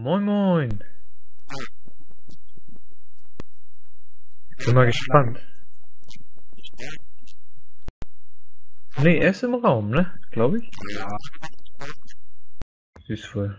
Moin Moin. Bin mal gespannt. Ne, er ist im Raum, ne? Glaube ich. Ja. Süß voll.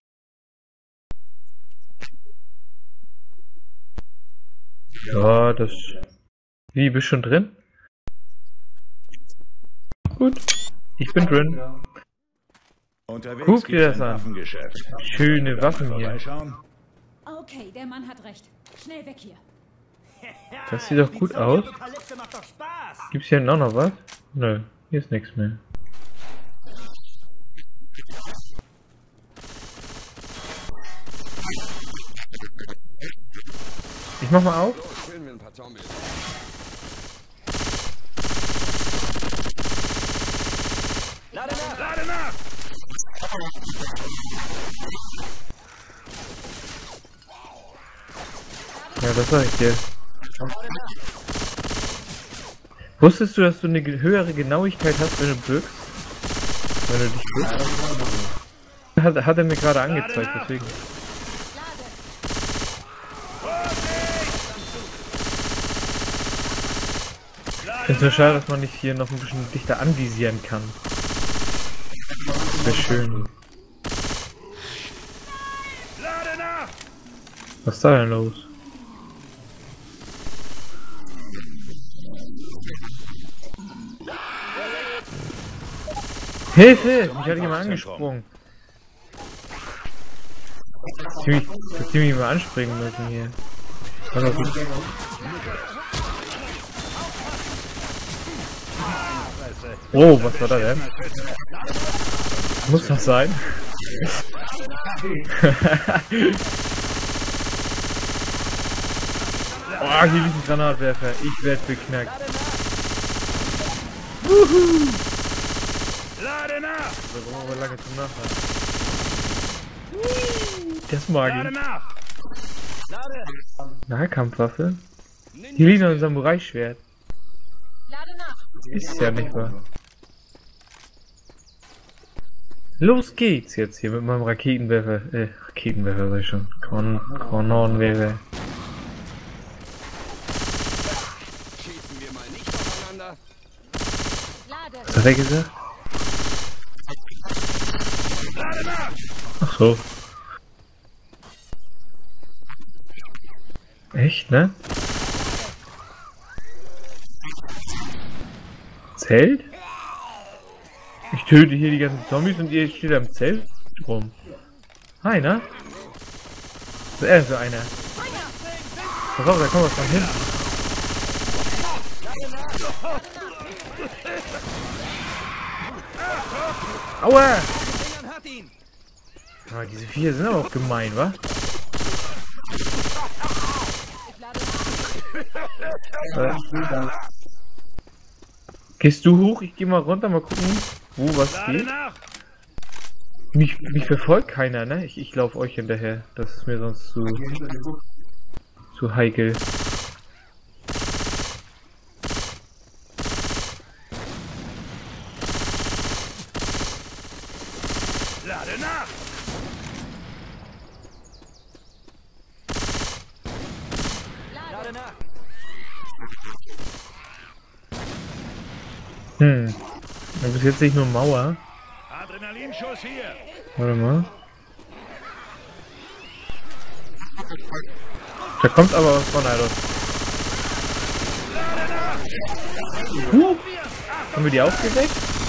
Ja, das... Wie, bist schon drin? Gut, ich bin drin. Unterwegs Guck dir gibt's das ein an. Waffengeschäft. Schöne Waffen hier. Vorbeischauen? Okay, der Mann hat recht. Schnell weg hier. Das sieht doch gut aus. Gibt's hier auch noch was? Nö, hier ist nichts mehr. Ich mach mal auf. Lade nach! Ja, das sag ich dir. Wusstest du, dass du eine höhere Genauigkeit hast, wenn du bückst? Wenn du dich bückst? Hat er mir gerade angezeigt, deswegen. Ich finde es nur schade, dass man nicht hier noch ein bisschen dichter anvisieren kann. Das wäre schön. Was ist da denn los? Hilfe! Mich hat jemand angesprungen. Ziemlich mal anspringen müssen hier. Oh, was war da denn? Muss das sein? Oh, hier liegt ein Granatwerfer. Ich werde beknackt. Wuhu! Lade nach! Da brauchen wir lange zum Nachladen. Das mag Lade ich. nach! Nahkampfwaffe? Hier liegt noch ein Samurai-Schwert. Ist ja nicht wahr. Los geht's jetzt hier mit meinem Raketenwerfer. Raketenwerfer sag ich schon. Kanonenwerfer. Schießen wir mal nicht aufeinander. Was hat er gesagt? Ach so. Echt, ne? Zelt? Ich töte hier die ganzen Zombies und ihr steht am Zelt rum. Hi, ne? Was ist er für einer? Pass auf, da kommt was von hinten. Aua! Ah, diese vier sind aber auch gemein, wa? Gehst du hoch? Ich geh mal runter, mal gucken, wo was geht. Mich verfolgt keiner, ne? Ich laufe euch hinterher. Das ist mir sonst zu heikel. Lade nach! Lade nach! Bis jetzt sehe ich nur Mauer. Adrenalinschuss hier! Warte mal. Da kommt aber was von, Alter. Haben wir die aufgeweckt?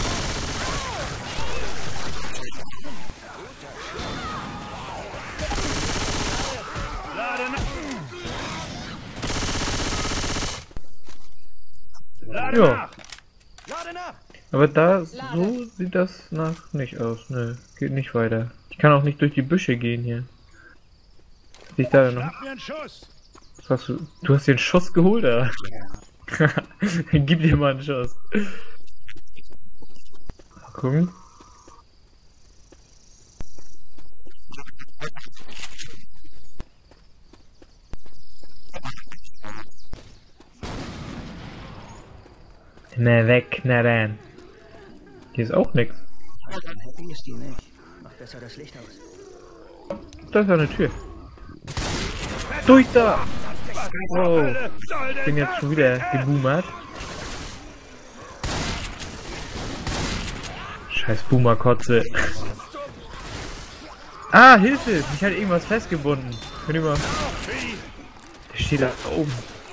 Ja. Aber da, so sieht das nach nicht aus. Nö, geht nicht weiter. Ich kann auch nicht durch die Büsche gehen hier. Ich da noch. Was hast du? Du hast dir einen Schuss geholt, oder? Gib dir mal einen Schuss. Mal gucken. Na weg, na rein. Hier ist auch nix. Happy ist die nicht. Mach besser das Licht aus. Da ist eine Tür. Durch da! Oh, ich bin jetzt schon wieder geboomert. Scheiß Boomer-Kotze. Ah, Hilfe! Mich hat irgendwas festgebunden. Könnt ihr mal... Der steht da oben.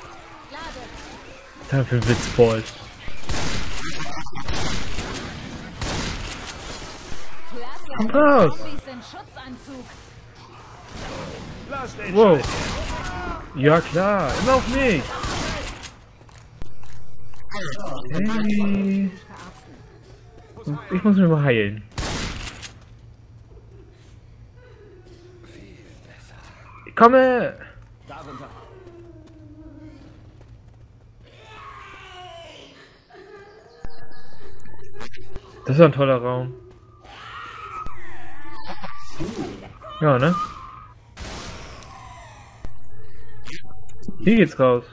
Da für ein Witzbold. Kommt raus! Wow. Ja klar, immer auf mich. Hey. Ich muss mich mal heilen. Ich komme! Das ist ein toller Raum. Ja, ne? Hier geht's raus.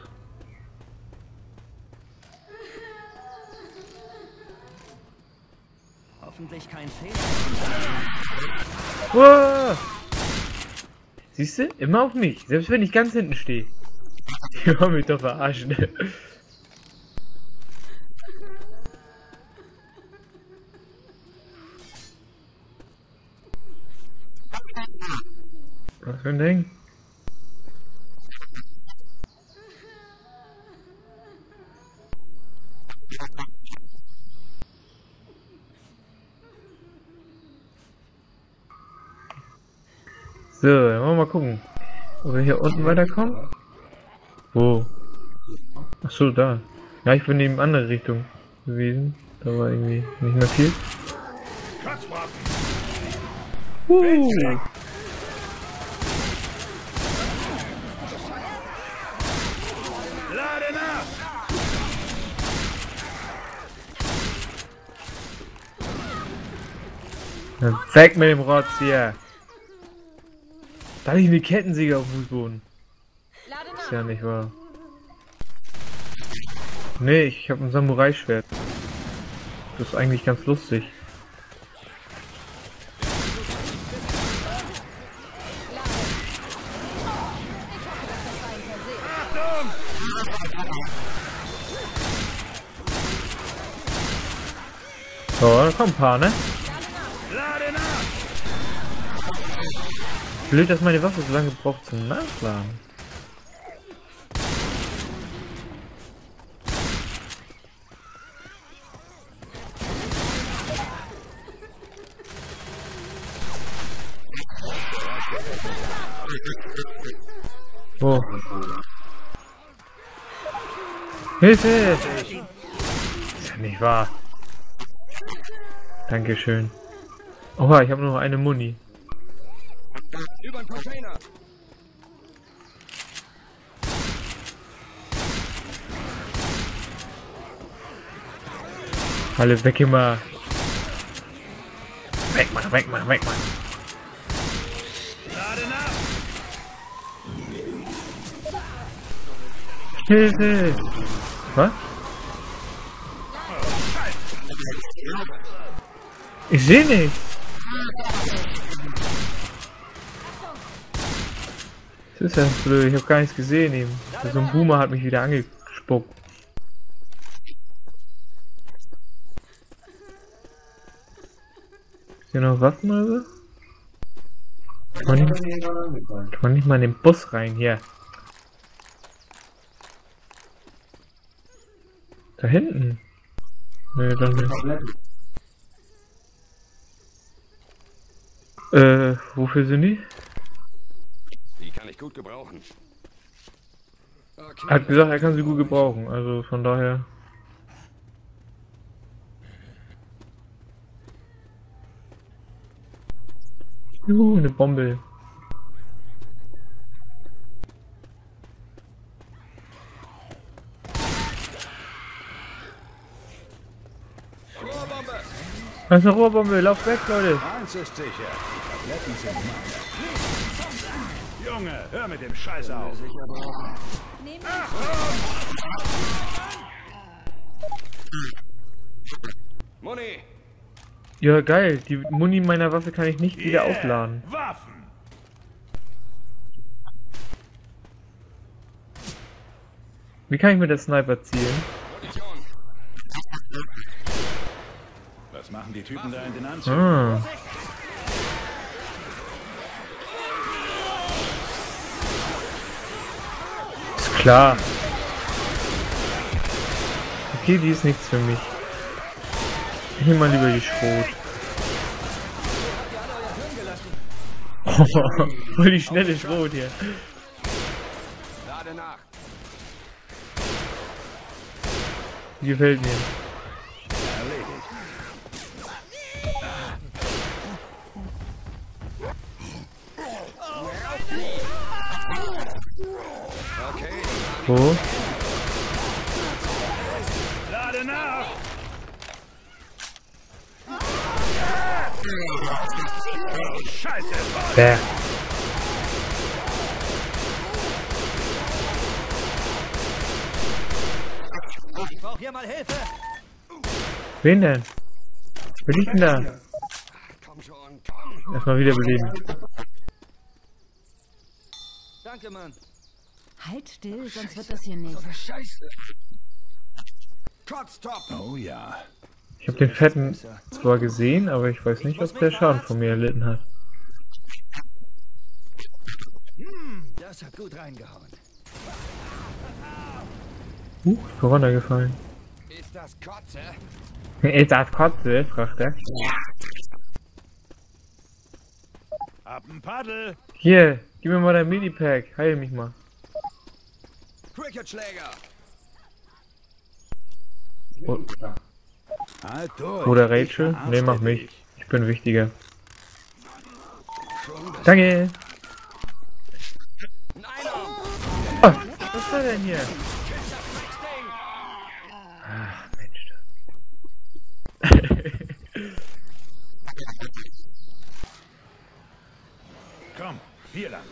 Hoffentlich kein Fehler. Wow. Siehst du? Immer auf mich. Selbst wenn ich ganz hinten stehe. Die wollen mich doch verarschen. Was für ein Ding? So, dann wollen wir mal gucken, ob wir hier unten weiterkommen. Wo? Ach so, da. Ja, ich bin in die andere Richtung gewesen. Da war irgendwie nicht mehr viel. Dann weg mit dem Rotz hier! Da liegt eine Kettensäge auf dem Fußboden. Ist ja nicht wahr. Nee, ich habe ein Samurai-Schwert. Das ist eigentlich ganz lustig. So, da kommen ein paar, ne? Blöd, dass meine Waffe so lange braucht zum Nachladen. Oh. Hilfe! Ist ja nicht wahr. Dankeschön. Oha, ich habe nur noch eine Muni. Über den Container. Alle weg immer. Wegmachen, wegmachen, wegmachen. Hilfe! Was? Ich sehe nicht. Das ist ja blöd, ich habe gar nichts gesehen eben. So ein Boomer hat mich wieder angespuckt. Ist hier noch Waffen oder so? Kann man nicht mal in den Bus rein hier. Da hinten. Nee, dann nicht. Wofür sind die? Die kann ich gut gebrauchen. Okay. Er hat gesagt, er kann sie gut gebrauchen, also von daher. Eine Bombe. Rohrbombe! Das ist eine Rohrbombe, lauf weg, Leute! Eins ist sicher, die Tabletten sind meine. Junge, hör mit dem Scheiß auf. Muni! Ja, geil, die Muni meiner Waffe kann ich nicht wieder aufladen. Waffen! Wie kann ich mit der Sniper zielen? Munition. Was machen die Typen da in den Anzügen? Ah. Ist klar. Okay, die ist nichts für mich. Ich nehme mal lieber die Schrot. Voll die schnelle Schrot hier. Lade nach. Die gefällt mir. Erledigt. Okay. Wo? Lade nach! Scheiße! Bäh. Ich brauche hier mal Hilfe. Wen denn? Wer liegt denn da? Komm schon, komm. Erstmal wiederbeleben. Danke, Mann. Halt still, sonst wird das hier nicht. Scheiße. Kotztop. Oh ja. Ich habe den Fetten zwar gesehen, aber ich weiß nicht, ob der Schaden von mir erlitten hat. Das hat gut reingehauen. Ist runtergefallen. Ist das Kotze? Ist das Kotze? Fragt er. Hab ein Paddel! Hier, gib mir mal dein Medipack. Heil mich mal. Cricketschläger. O Halt durch. Oder Rachel? Ich verarzte Ne, mach mich. dich. Ich bin wichtiger. Schon das Danke! Ein Einarm. Oh, was war denn hier? Kiss das Drecksding. Ach, Mensch. Komm, hier lang.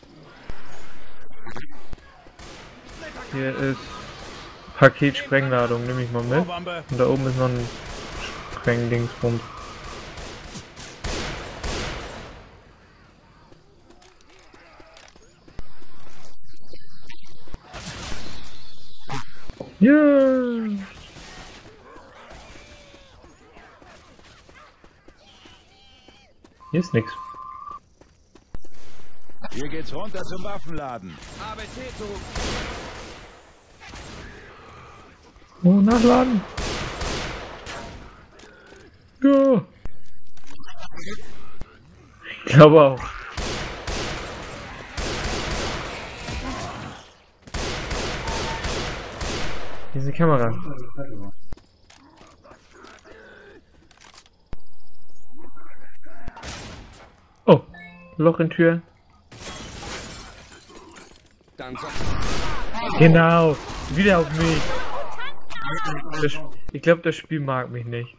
Hier ist Paket Sprengladung, nehme ich mal mit. Bombe. Und da oben ist noch ein Sprengdingsbums. Ja. Hier ist nix. Hier geht's runter zum Waffenladen. Appetit, du. Oh, nachladen. Ja. Ich glaube auch. Hier ist die Kamera. Oh, Loch in Tür. Dann so. Genau, wieder auf mich. Ich glaube, das Spiel mag mich nicht.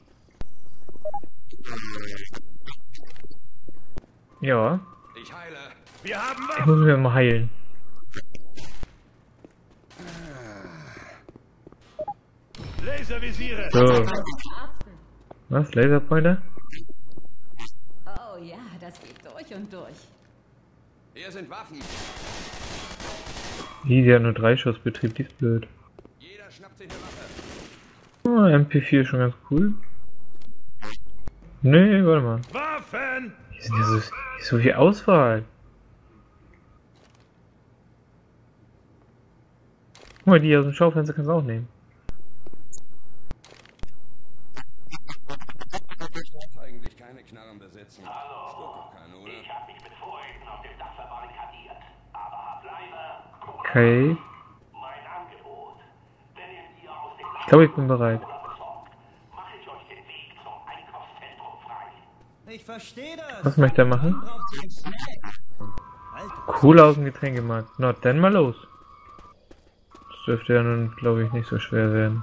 Ja, Ich heile. Wir haben ich Waffen. muss mich mal heilen. Laservisiere. So, Arzten. was? Laserpointer? Oh ja, das geht durch und durch. Hier sind Waffen. Die hat nur 3 Schussbetrieb, die ist blöd. Jeder schnappt sich eine Waffe. Oh, MP4 ist schon ganz cool. Nee, warte mal. Waffen! Hier sind ja so viel Auswahl. Guck mal, die aus dem Schaufenster kannst du auch nehmen. Ich darf eigentlich keine Knarren besitzen. Hallo. Stört doch keinen, oder? Ich habe mich mit Vorräten auf dem Dach verbarrikadiert. Aber bleibe, guck Okay, mein Angebot. Wenn ihr aus dem ich glaube, ich bin bereit. besorgt, mache ich euch den Weg zum Einkaufszentrum frei. Ich verstehe das. Was möchte er machen? Man braucht einen Snack. Alter. Cola aus dem Getränkemarkt. Na, dann mal los. Das dürfte ja nun, glaube ich, nicht so schwer werden.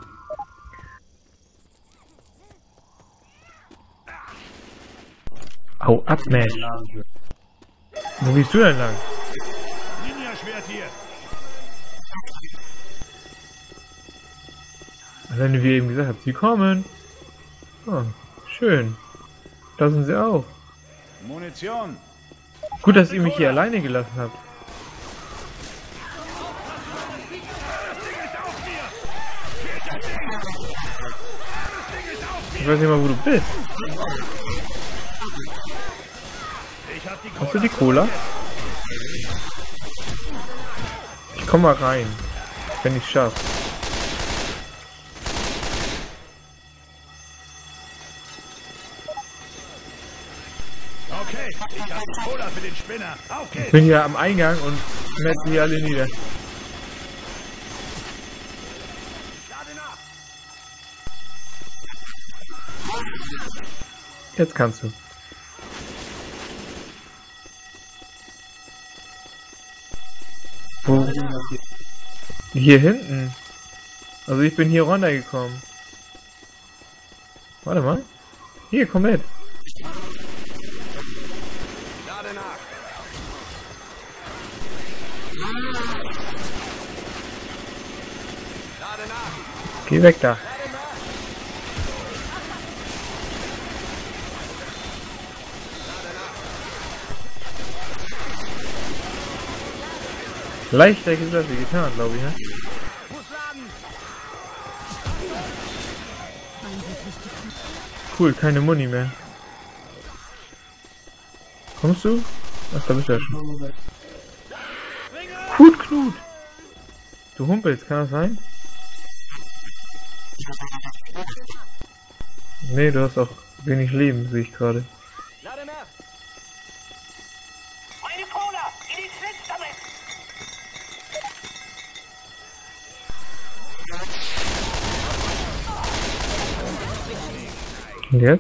Hau ab, Mensch. Wo gehst du denn lang? Ninja-Schwert hier. Alleine wie ihr eben gesagt habt, sie kommen. Oh, schön. Da sind sie auch. Munition. Gut, dass ihr mich hier alleine gelassen habt. Ich weiß nicht mal, wo du bist. Ich hab die Hast du die Cola? Ich komm mal rein, wenn ich schaff. Okay, ich hab die Cola für den Spinner. Auf Ich geht's. bin hier am Eingang und metze hier alle nieder. Lade nach. Jetzt kannst du. Wo? Hier hinten. Also ich bin hier runtergekommen. Warte mal. Hier, komm mit. Lade nach. Lade nach. Geh weg da. Leichter gesagt wie getan, glaube ich, ne? Cool, keine Muni mehr. Kommst du? Ach, da bist du ja schon. Gut, Knut! Du humpelst, kann das sein? Nee, du hast auch wenig Leben, sehe ich gerade. Lade nach. Meine Cola! In den Schlitz damit! Und jetzt?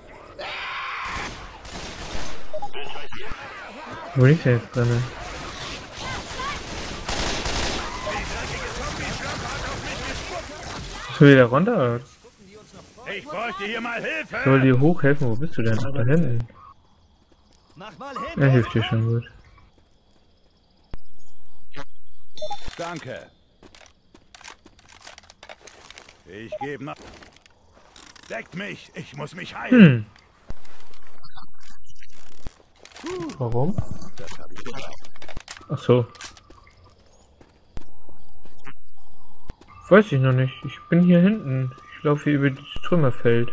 Wo liegt der jetzt drin? Bist du wieder runter? Oder? Ich bräuchte hier mal Hilfe. Ich soll dir hochhelfen, wo bist du denn? Ach, da hinten. Mach mal hin. Er hilft dir schon gut. Danke. Ich gebe nach. Deckt mich, ich muss mich heilen. Warum? Ach so. Weiß ich noch nicht. Ich bin hier hinten. Ich laufe hier über das Trümmerfeld.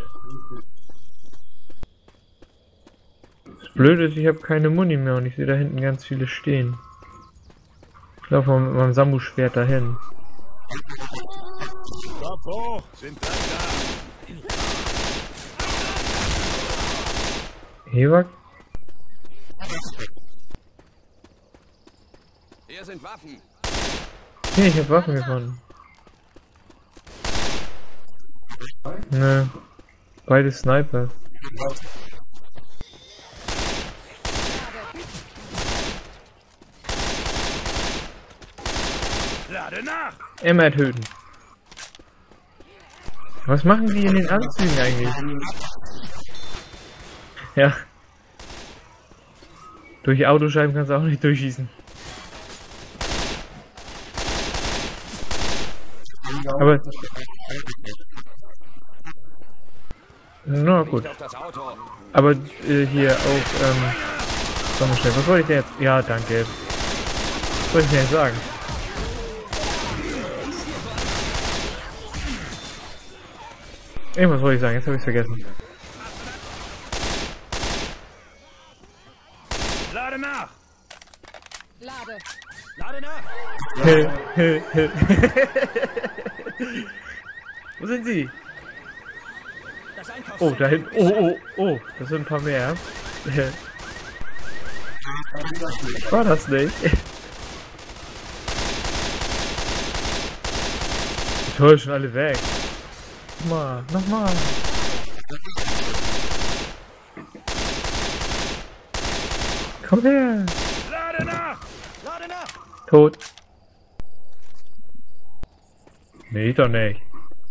Das Blöde ist, ich habe keine Muni mehr und ich sehe da hinten ganz viele stehen. Ich laufe mal mit meinem Samu-Schwert dahin. Kopf hoch, sind gleich da. Hewak? Hier sind Waffen. Hier, ich habe Waffen gefunden. Nö. Beide Sniper. Lade nach. Immer töten. Was machen die in den Anzügen eigentlich? Ja. Durch Autoscheiben kannst du auch nicht durchschießen. Aber... Na gut. Auf das Auto. Aber hier auch, sag mal schnell, was wollte ich denn jetzt? Ja, danke. Was wollte ich denn jetzt sagen? Irgendwas wollte ich sagen, jetzt habe ich es vergessen. Lade nach. Lade. Lade nach. Wo sind sie? Das Einkaufszentrum. Oh, da hinten. Oh, das sind ein paar mehr. War das nicht? Toll, schon alle weg. Nochmal. Komm her. Lade nach. Lade nach. Tot. Nee, doch nicht.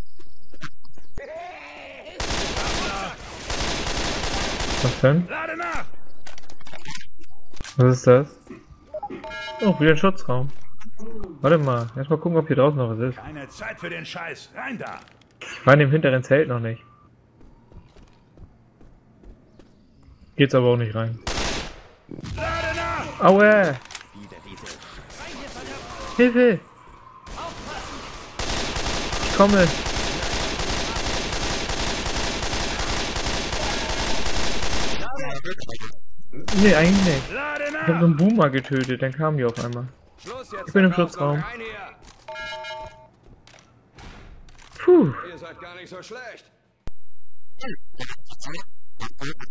Was denn? Lade nach. Was ist das? Oh, wieder ein Schutzraum. Warte mal, erstmal gucken, ob hier draußen noch was ist. Keine Zeit für den Scheiß. Rein da. Ich war in dem hinteren Zelt noch nicht. Geht's aber auch nicht rein. Lade nach. Aua! Hilfe! Ich komme! Nee, eigentlich nicht. Lade Ich hab so nach! einen Boomer getötet, dann kam die auf einmal. Schluss jetzt Ich bin im da draußen, Schutzraum. rein hier. Puh. Ihr seid gar nicht so schlecht.